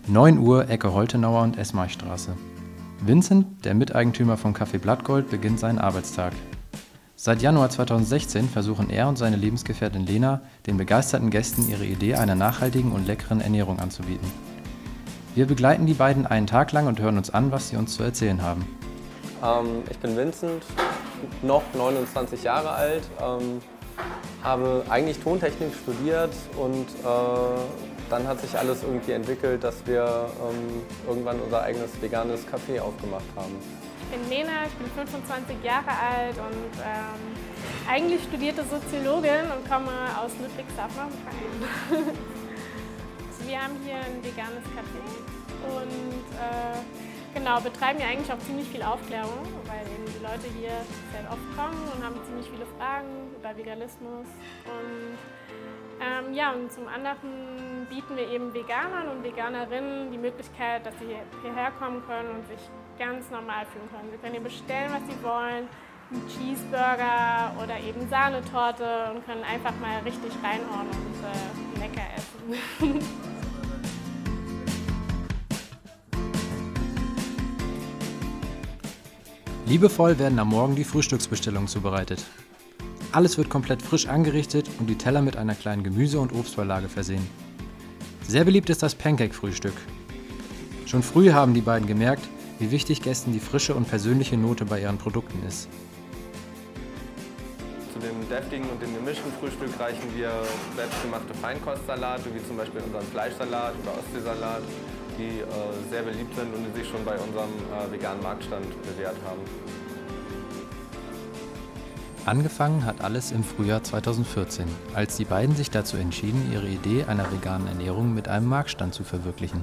9 Uhr, Ecke Holtenauer und Esmarchstraße. Vincent, der Miteigentümer vom Café Blattgold, beginnt seinen Arbeitstag. Seit Januar 2016 versuchen er und seine Lebensgefährtin Lena, den begeisterten Gästen ihre Idee einer nachhaltigen und leckeren Ernährung anzubieten. Wir begleiten die beiden einen Tag lang und hören uns an, was sie uns zu erzählen haben. Ich bin Vincent, noch 29 Jahre alt, habe eigentlich Tontechnik studiert und dann hat sich alles irgendwie entwickelt, dass wir irgendwann unser eigenes veganes Café aufgemacht haben. Ich bin Lena, ich bin 25 Jahre alt und eigentlich studierte Soziologin und komme aus Ludwigshafen am Rhein. Wir haben hier ein veganes Café und genau, betreiben ja eigentlich auch ziemlich viel Aufklärung, weil eben die Leute hier sehr oft kommen und haben ziemlich viele Fragen über Veganismus. Und ja, und zum anderen bieten wir eben Veganern und Veganerinnen die Möglichkeit, dass sie hierher kommen können und sich ganz normal fühlen können. Sie können hier bestellen, was sie wollen, einen Cheeseburger oder eben Sahnetorte und können einfach mal richtig reinhauen und lecker essen. Liebevoll werden am Morgen die Frühstücksbestellungen zubereitet. Alles wird komplett frisch angerichtet und die Teller mit einer kleinen Gemüse- und Obstbeilage versehen. Sehr beliebt ist das Pancake-Frühstück. Schon früh haben die beiden gemerkt, wie wichtig Gästen die frische und persönliche Note bei ihren Produkten ist. Zu dem deftigen und dem gemischten Frühstück reichen wir selbstgemachte Feinkostsalate, wie zum Beispiel unseren Fleischsalat oder Ostseesalat, die sehr beliebt sind und die sich schon bei unserem veganen Marktstand bewährt haben. Angefangen hat alles im Frühjahr 2014, als die beiden sich dazu entschieden, ihre Idee einer veganen Ernährung mit einem Marktstand zu verwirklichen.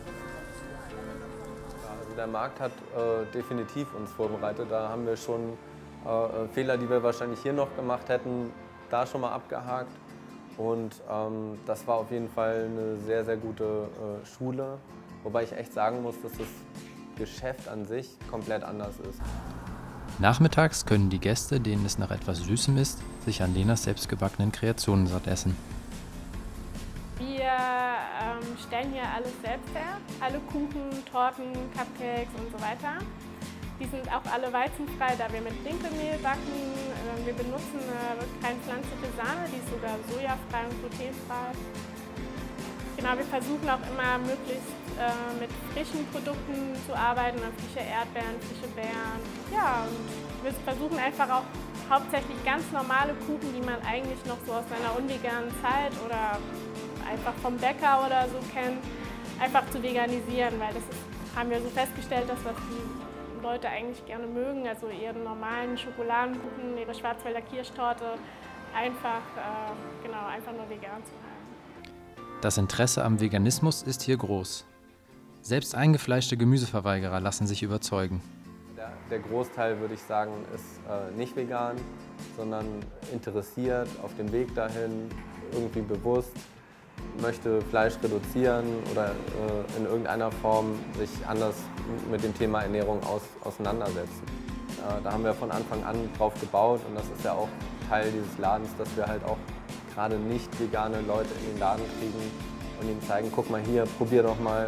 Also der Markt hat definitiv uns vorbereitet. Da haben wir schon Fehler, die wir wahrscheinlich hier noch gemacht hätten, da schon mal abgehakt. Und das war auf jeden Fall eine sehr, sehr gute Schule. Wobei ich echt sagen muss, dass das Geschäft an sich komplett anders ist. Nachmittags können die Gäste, denen es nach etwas Süßem ist, sich an Lenas selbstgebackenen Kreationen satt essen. Wir stellen hier alles selbst her, alle Kuchen, Torten, Cupcakes und so weiter. Die sind auch alle weizenfrei, da wir mit Dinkelmehl backen. Wir benutzen keine pflanzliche Sahne, die ist sogar sojafrei und glutenfrei. Genau, wir versuchen auch immer möglichst mit frischen Produkten zu arbeiten, frische Erdbeeren, frische Beeren. Ja, und wir versuchen einfach auch hauptsächlich ganz normale Kuchen, die man eigentlich noch so aus seiner unveganen Zeit oder einfach vom Bäcker oder so kennt, einfach zu veganisieren, weil das haben wir so festgestellt, dass das die Leute eigentlich gerne mögen, also ihren normalen Schokoladenkuchen, ihre Schwarzwälder Kirschtorte, einfach nur vegan zu halten. Das Interesse am Veganismus ist hier groß. Selbst eingefleischte Gemüseverweigerer lassen sich überzeugen. Der Großteil, würde ich sagen, ist nicht vegan, sondern interessiert, auf dem Weg dahin, irgendwie bewusst, möchte Fleisch reduzieren oder in irgendeiner Form sich anders mit dem Thema Ernährung auseinandersetzen. Da haben wir von Anfang an drauf gebaut und das ist ja auch Teil dieses Ladens, dass wir halt auch gerade nicht vegane Leute in den Laden kriegen und ihnen zeigen, guck mal hier, probier doch mal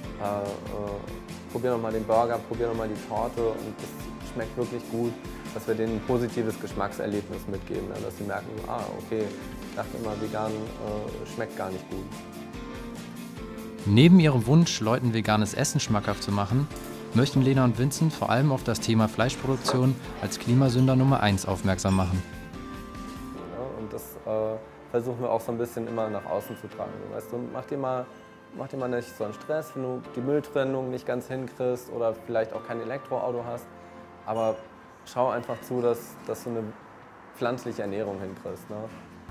den Burger, probier doch mal die Torte und das schmeckt wirklich gut, dass wir denen ein positives Geschmackserlebnis mitgeben, dass sie merken, okay, ich dachte immer, vegan schmeckt gar nicht gut. Neben ihrem Wunsch, Leuten veganes Essen schmackhaft zu machen, möchten Lena und Vincent vor allem auf das Thema Fleischproduktion als Klimasünder Nummer 1 aufmerksam machen. Ja, und das versuchen wir auch so ein bisschen immer nach außen zu tragen. Weißt du, mach dir mal nicht so einen Stress, wenn du die Mülltrennung nicht ganz hinkriegst oder vielleicht auch kein Elektroauto hast. Aber schau einfach zu, dass du eine pflanzliche Ernährung hinkriegst. Ne?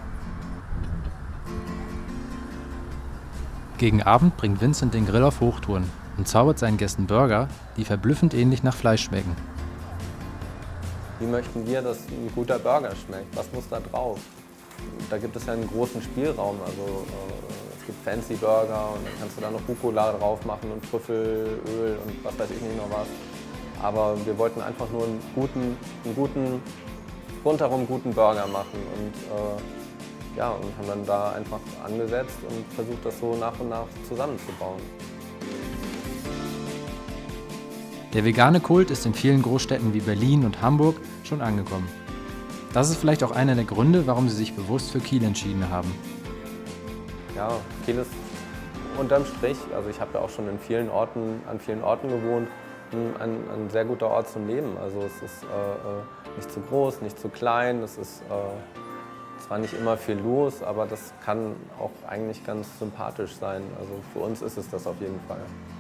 Gegen Abend bringt Vincent den Grill auf Hochtouren und zaubert seinen Gästen Burger, die verblüffend ähnlich nach Fleisch schmecken. Wie möchten wir, dass ein guter Burger schmeckt? Was muss da drauf? Da gibt es ja einen großen Spielraum. Also, es gibt Fancy Burger und dann kannst du da noch Rucola drauf machen und Trüffelöl und was weiß ich nicht noch was. Aber wir wollten einfach nur einen rundherum guten Burger machen und haben dann da einfach angesetzt und versucht, das so nach und nach zusammenzubauen. Der vegane Kult ist in vielen Großstädten wie Berlin und Hamburg schon angekommen. Das ist vielleicht auch einer der Gründe, warum Sie sich bewusst für Kiel entschieden haben. Ja, Kiel ist unterm Strich, also ich habe ja auch schon an vielen Orten gewohnt, ein sehr guter Ort zum Leben. Also es ist nicht zu groß, nicht zu klein, es ist zwar nicht immer viel los, aber das kann auch eigentlich ganz sympathisch sein. Also für uns ist es das auf jeden Fall.